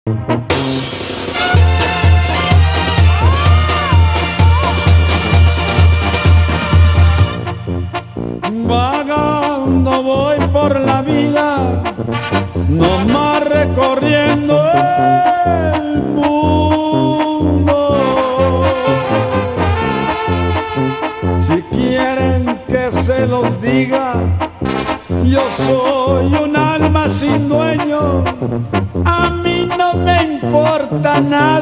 Vagando voy por la vida, nomás recorriendo el mundo. Si quieren que se los diga, yo soy un alma sin dueño, a mí no me importa nada.